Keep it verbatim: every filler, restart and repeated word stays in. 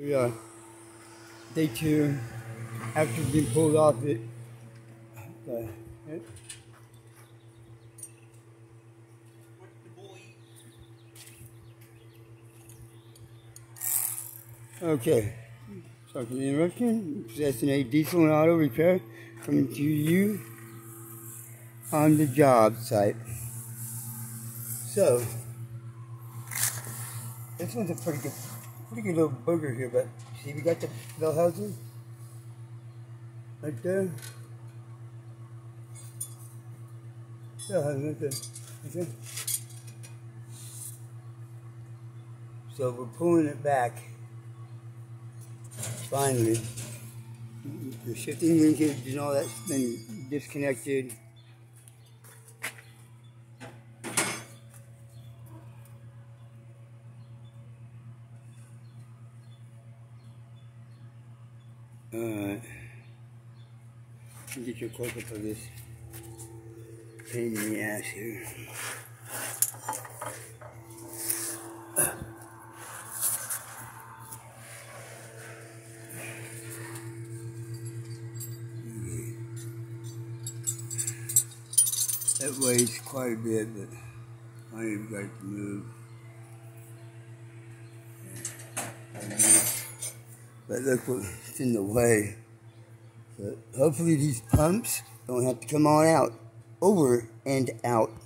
Yeah, day two after being pulled off it. Uh, okay, sorry for the interruption. Possessing a diesel and auto repair coming to you on the job site. So, this one's a pretty good, pretty good little burger here, but see, we got the bell housing right there. Bell housing right there. Okay. So we're pulling it back. Finally, the shifting linkage and all that's been disconnected. Alright, get you a close up of this pain in the ass here. That weighs quite a bit, but I ain't even got it to move. But look what's in the way. So hopefully these pumps don't have to come on out, over and out.